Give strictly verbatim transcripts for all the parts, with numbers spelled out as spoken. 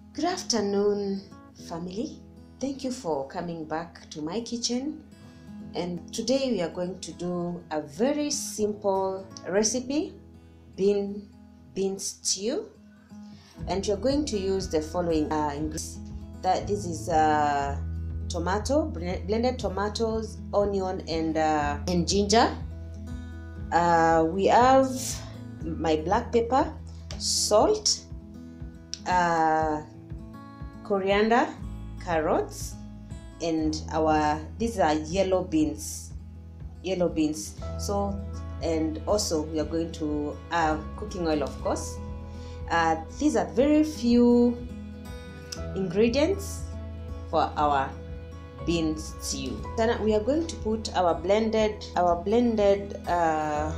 Good afternoon, family. Thank you for coming back to my kitchen. And today we are going to do a very simple recipe, bean bean stew. And you're going to use the following uh, ingredients. That this is uh, tomato, blended tomatoes, onion, and uh, and ginger. Uh, we have my black pepper, salt, uh, coriander, carrots, and our these are yellow beans. Yellow beans. So, and also we are going to have cooking oil, of course. Uh, these are very few ingredients for our bean stew. Then we are going to put our blended our blended uh,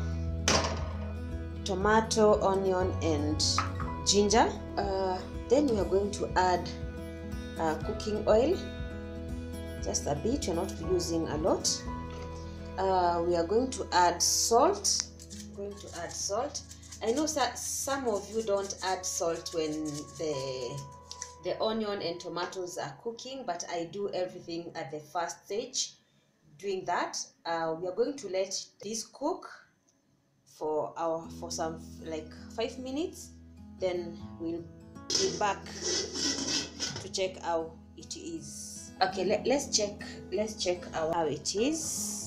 tomato, onion, and ginger. Uh, then we are going to add uh, cooking oil, just a bit. You're not using a lot. Uh, we are going to add salt. Going to add salt. I know that some of you don't add salt when the the onion and tomatoes are cooking, but I do everything at the first stage. Doing that, uh, we are going to let this cook for our for some like five minutes. Then we'll be back to check how it is. Okay, let, let's check. Let's check how, how it is.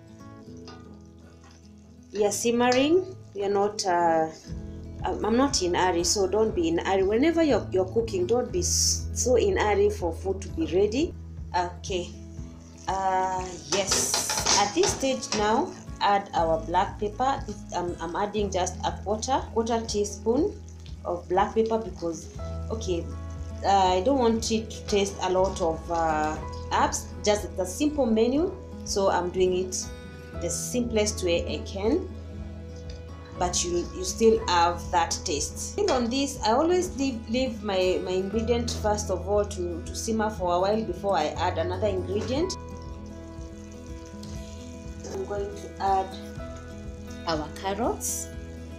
We are simmering. We are not. Uh, I'm not in a hurry, so don't be in a hurry. Whenever you're you're cooking, don't be so in a hurry for food to be ready. Okay. Uh, yes. At this stage now, add our black pepper. I'm, I'm adding just a quarter quarter teaspoon of black pepper because, okay, uh, I don't want it to taste a lot of uh, herbs. Just the simple menu, so I'm doing it the simplest way I can, but you you still have that taste. Still on this, I always leave leave my my ingredient first of all to to simmer for a while before I add another ingredient. I'm going to add our carrots.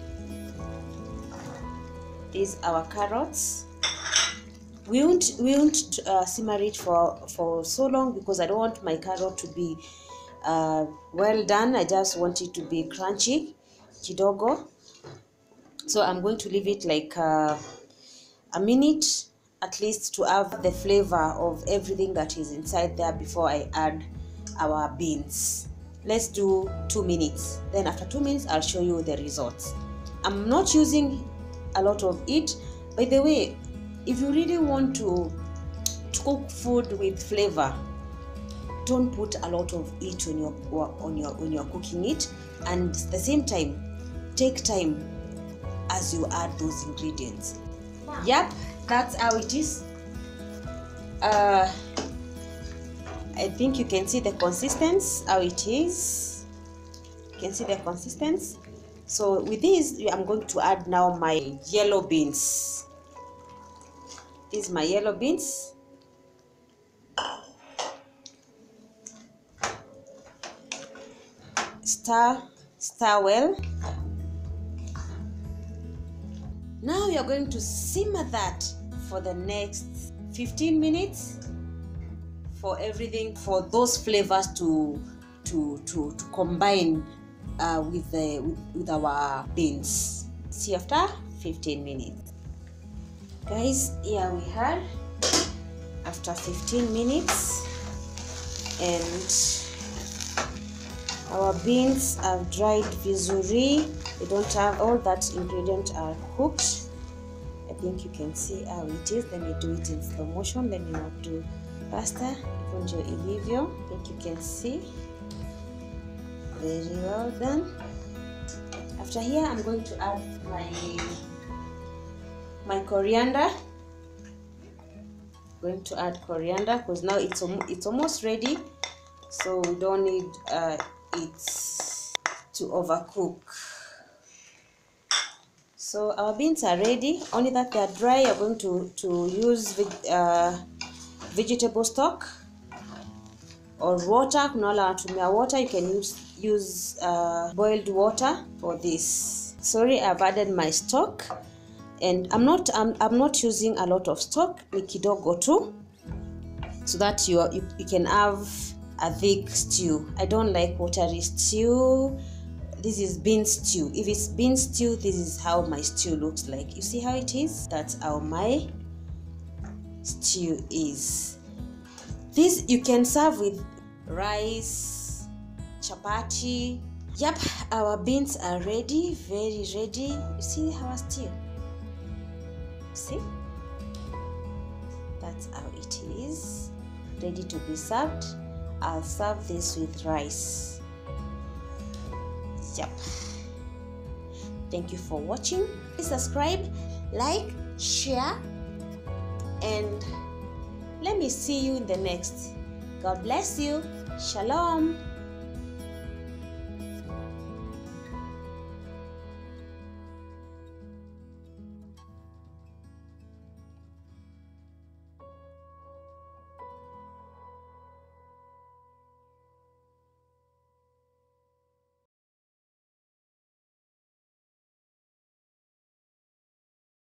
These are our carrots. We won't we won't uh, simmer it for for so long because I don't want my carrot to be uh, well done. I just want it to be crunchy kidogo. So I'm going to leave it like uh, a minute at least to have the flavor of everything that is inside there before I add our beans. Let's do two minutes. Then after two minutes, I'll show you the results. I'm not using a lot of it. By the way, if you really want to, to cook food with flavor, don't put a lot of it on your on your when you're cooking it, and at the same time, take time as you add those ingredients. Wow. Yep, that's how it is. Uh, I think you can see the consistency, how it is. You can see the consistency. So with this, I'm going to add now my yellow beans. These are my yellow beans. Stir, stir well. Now we are going to simmer that for the next fifteen minutes for everything, for those flavors to to to, to combine uh, with the with, with our beans. See after fifteen minutes, guys. Here we are after fifteen minutes, and our beans have dried vizuri. They don't have all that ingredient are cooked. I think you can see how it is. Let me do it in slow motion. Let me not do faster. Kunjo ilivyo. I think you can see. Very well done. After here, I'm going to add my my coriander. I'm going to add coriander because now it's it's almost ready, so we don't need uh, it to overcook. So our beans are ready, only that they are dry. You're going to, to use uh, vegetable stock or water. Kunala tumia water, you can use, use uh, boiled water for this. Sorry, I've added my stock. and I'm not I'm, I'm not using a lot of stock, ni kidogo tu, so that you, you you can have a thick stew. I don't like watery stew. This is bean stew. If it's bean stew, this is how my stew looks like. You see how it is? That's how my stew is. This you can serve with rice, chapati. Yep, our beans are ready, very ready. You see our stew? See? That's how it is, ready to be served. I'll serve this with rice. Yep. Thank you for watching. Please subscribe, like, share, and let me see you in the next. God bless you. Shalom.